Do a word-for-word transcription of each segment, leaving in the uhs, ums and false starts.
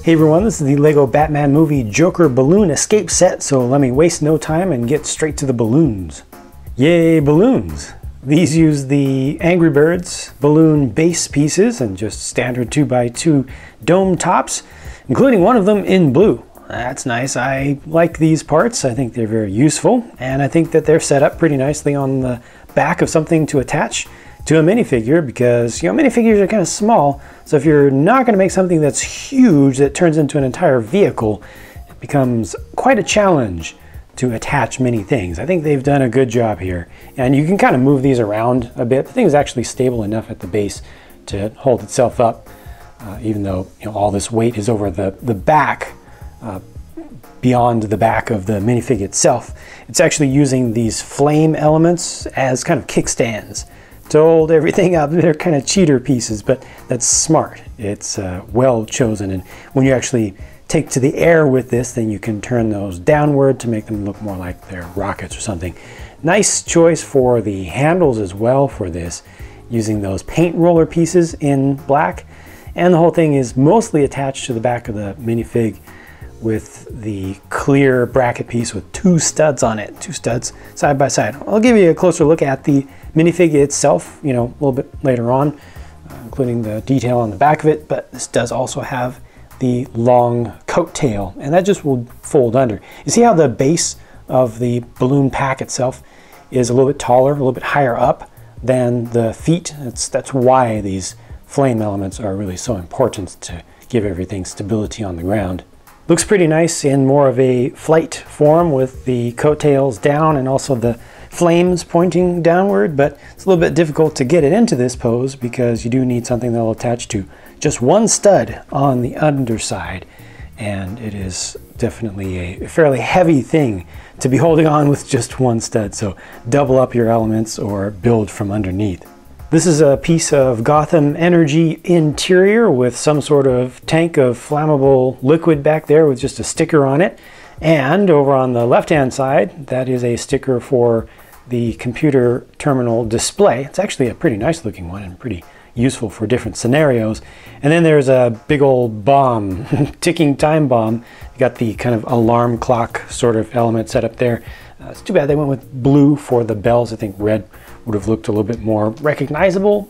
Hey everyone, this is the Lego Batman Movie Joker Balloon Escape Set, so let me waste no time and get straight to the balloons. Yay, balloons! These use the Angry Birds balloon base pieces and just standard two by two dome tops, including one of them in blue. That's nice. I like these parts. I think they're very useful, and I think that they're set up pretty nicely on the back of something to attach to a minifigure, because you know minifigures are kind of small, so if you're not going to make something that's huge that turns into an entire vehicle, it becomes quite a challenge to attach many things. I think they've done a good job here, and you can kind of move these around a bit. The thing is actually stable enough at the base to hold itself up, uh, even though you know all this weight is over the the back, uh, beyond the back of the minifig itself. It's actually using these flame elements as kind of kickstands to hold everything up. They're kind of cheater pieces, but that's smart. It's uh, well chosen, and when you actually take to the air with this, then you can turn those downward to make them look more like they're rockets or something. Nice choice for the handles as well for this, using those paint roller pieces in black, and the whole thing is mostly attached to the back of the minifig with the clear bracket piece with two studs on it, two studs side by side. I'll give you a closer look at the minifig itself, you know, a little bit later on, uh, including the detail on the back of it, but this does also have the long coat tail, and that just will fold under. You see how the base of the balloon pack itself is a little bit taller, a little bit higher up than the feet? That's, that's why these flame elements are really so important, to give everything stability on the ground. Looks pretty nice in more of a flight form with the coattails down and also the flames pointing downward, but it's a little bit difficult to get it into this pose because you do need something that will attach to just one stud on the underside, and it is definitely a fairly heavy thing to be holding on with just one stud, so double up your elements or build from underneath. This is a piece of Gotham Energy interior with some sort of tank of flammable liquid back there with just a sticker on it. And over on the left-hand side, that is a sticker for the computer terminal display. It's actually a pretty nice looking one and pretty useful for different scenarios. And then there's a big old bomb, ticking time bomb. You got the kind of alarm clock sort of element set up there. Uh, it's too bad they went with blue for the bells. I think red would have looked a little bit more recognizable,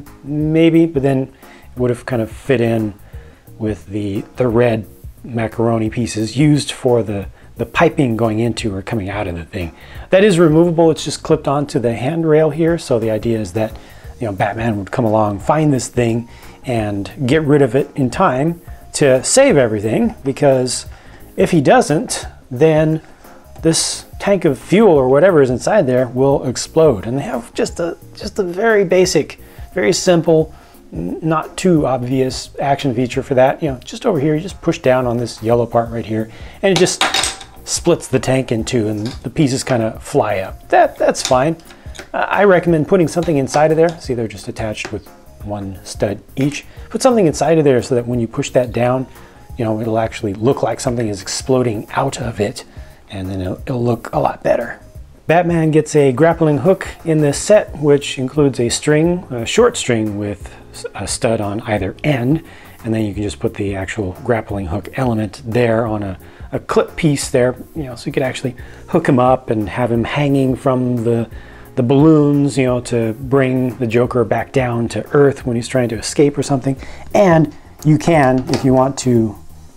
maybe, but then it would have kind of fit in with the the red macaroni pieces used for the the piping going into or coming out of the thing. That is removable. It's just clipped onto the handrail here, so the idea is that you know Batman would come along, find this thing, and get rid of it in time to save everything, because if he doesn't, then this tank of fuel or whatever is inside there will explode. And they have just a just a very basic, very simple, not too obvious action feature for that. You know, just over here, you just push down on this yellow part right here, and it just splits the tank in two, and the pieces kind of fly up. That that's fine. Uh, I recommend putting something inside of there. See, they're just attached with one stud each. Put something inside of there so that when you push that down, you know, it'll actually look like something is exploding out of it, and then it'll, it'll look a lot better. Batman gets a grappling hook in this set, which includes a string, a short string with a stud on either end, and then you can just put the actual grappling hook element there on a, a clip piece there, you know, so you could actually hook him up and have him hanging from the the balloons, you know, to bring the Joker back down to Earth when he's trying to escape or something. And you can, if you want to,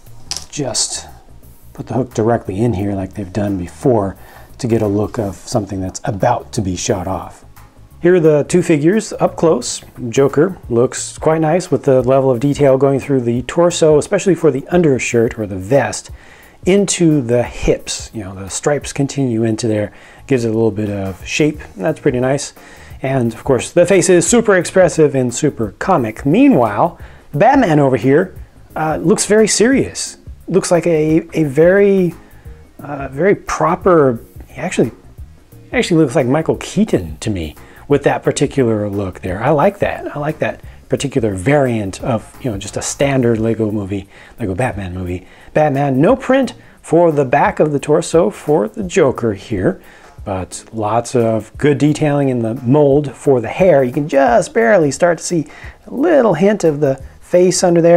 just put the hook directly in here like they've done before to get a look of something that's about to be shot off. Here are the two figures up close. Joker looks quite nice with the level of detail going through the torso, especially for the undershirt or the vest, into the hips. You know, the stripes continue into there, gives it a little bit of shape. That's pretty nice. And of course, the face is super expressive and super comic. Meanwhile, Batman over here uh, looks very serious. Looks like a, a very, uh, very proper, he actually, actually looks like Michael Keaton to me with that particular look there. I like that. I like that particular variant of, you know, just a standard Lego movie, Lego Batman movie. Batman, no print for the back of the torso for the Joker here, but lots of good detailing in the mold for the hair. You can just barely start to see a little hint of the face under there.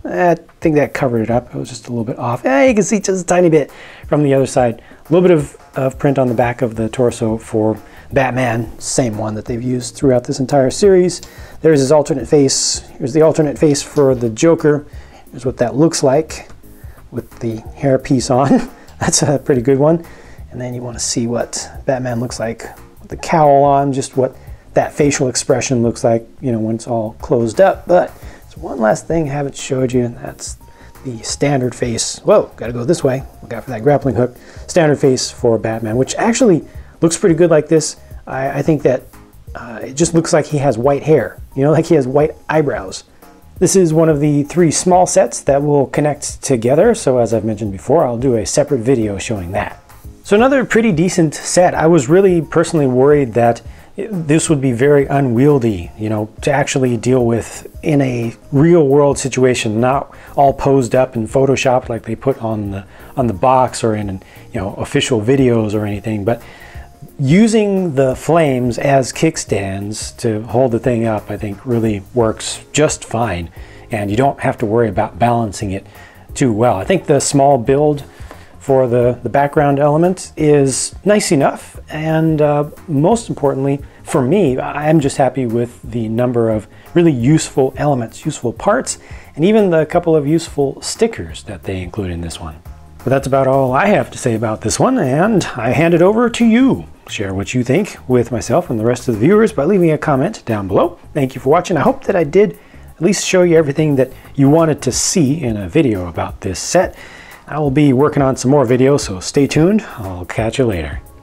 I think that covered it up. It was just a little bit off. Eh, you can see just a tiny bit from the other side. A little bit of, of print on the back of the torso for Batman, same one that they've used throughout this entire series. There's his alternate face. Here's the alternate face for the Joker. Here's what that looks like with the hair piece on. That's a pretty good one. And then you want to see what Batman looks like with the cowl on, just what that facial expression looks like, you know, when it's all closed up. But there's one last thing I haven't showed you, and that's the standard face. Whoa, gotta go this way. Look out for that grappling hook. Standard face for Batman, which actually looks pretty good like this. I, I think that uh, it just looks like he has white hair, you know, like he has white eyebrows. This is one of the three small sets that will connect together, so as I've mentioned before, I'll do a separate video showing that. So another pretty decent set. I was really personally worried that this would be very unwieldy, you know, to actually deal with in a real world situation, not all posed up and photoshopped like they put on the on the box or in, you know, official videos or anything, but using the flames as kickstands to hold the thing up, I think really works just fine, and you don't have to worry about balancing it too well. I think the small build for the, the background element is nice enough, and uh, most importantly, for me, I'm just happy with the number of really useful elements, useful parts, and even the couple of useful stickers that they include in this one. But that's about all I have to say about this one, and I hand it over to you. Share what you think with myself and the rest of the viewers by leaving a comment down below. Thank you for watching. I hope that I did at least show you everything that you wanted to see in a video about this set. I will be working on some more videos, so stay tuned. I'll catch you later.